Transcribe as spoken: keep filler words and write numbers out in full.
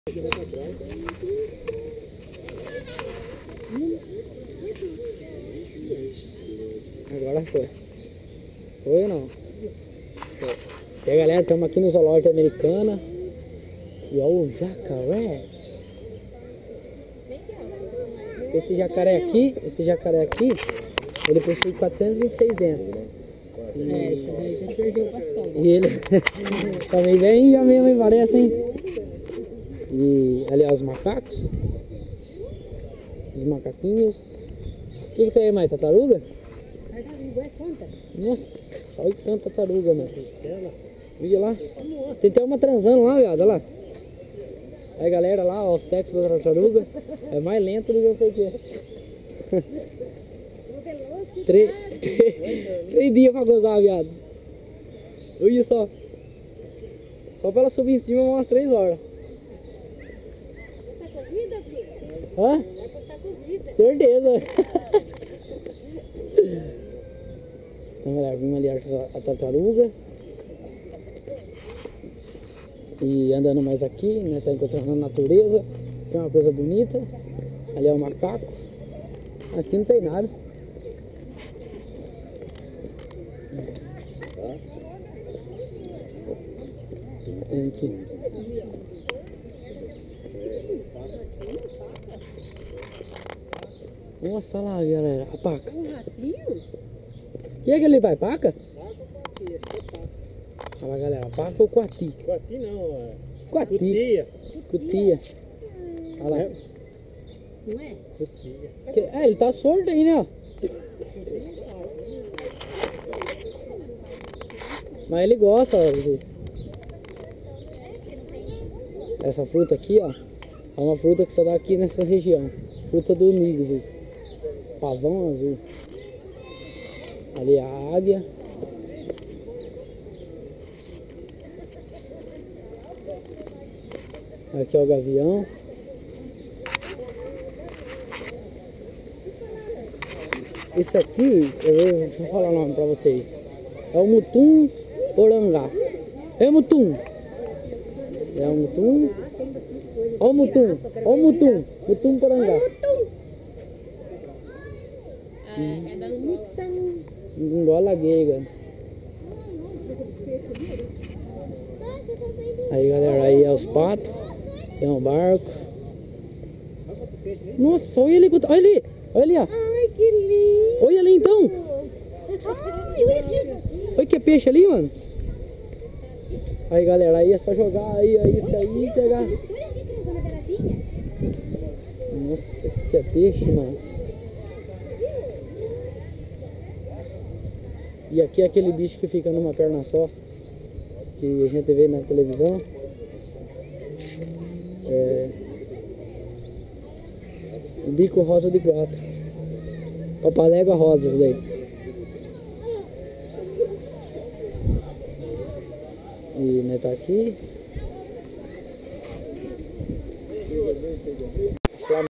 Agora foi. Foi ou não? Foi. E aí, galera, estamos aqui no zoológico Americana. E olha o jacaré. Esse jacaré aqui, esse jacaré aqui, ele possui quatrocentos e vinte e seis dentes. E, é, isso daí já perdeu bastante. E ele também vem já mesmo, parece, hein? E ali ó, os macacos. Os macaquinhos. O que, que tem aí mais? Tartaruga? Tartaruga, é quanta? Nossa, olha tanta tartaruga, mano. Olha lá. Tem até uma transando lá, viado, olha lá. Aí galera lá, ó, o sexo da tartaruga é mais lento do que eu sei que é. Três, três dias pra gozar, viado. Olha só. Só pra ela subir em cima umas três horas. Vai custar corrida, filho? Hã? Vai custar corrida. Certeza. Então galera, vimos ali a, a tartaruga. E andando mais aqui, né? Tá encontrando a natureza. Tem uma coisa bonita. Ali é o macaco. Aqui não tem nada. Tem aqui. Nossa lá, galera, a paca. Um ratinho? E é aquele vai, paca? Olha lá, galera, paca ou coati? Coati não, é. Coati. Cutia. Cutia. Olha lá. Não é? Cutia. Que- É, ele tá sordo aí, né? Ó. Mas ele gosta, ó. Disso. Essa fruta aqui, ó, é uma fruta que só dá aqui nessa região. Fruta do Nigris. Pavão azul. Ali é a águia. Aqui é o gavião. Esse aqui, eu vou, deixa eu falar o nome pra vocês. É o mutum porangá. É o mutum. É o mutum. Ó o mutum. Ó o mutum. Mutum porangá. É, é da mutão. Igual a gaga. Aí galera, aí é os patos. Tem um barco. Nossa, olha ele, olha ali. Olha ali, ó. Ai, que lindo. Olha ali então. Ai, olha aqui. Olha que peixe ali, mano. Aí galera, aí é só jogar aí, aí, isso aí, pegar. Olha aqui, transando a beiradinha. Nossa, que é peixe, mano. E aqui é aquele bicho que fica numa perna só, que a gente vê na televisão. É... O bico rosa de quatro. Papalégua rosa, isso daí. E né, tá aqui.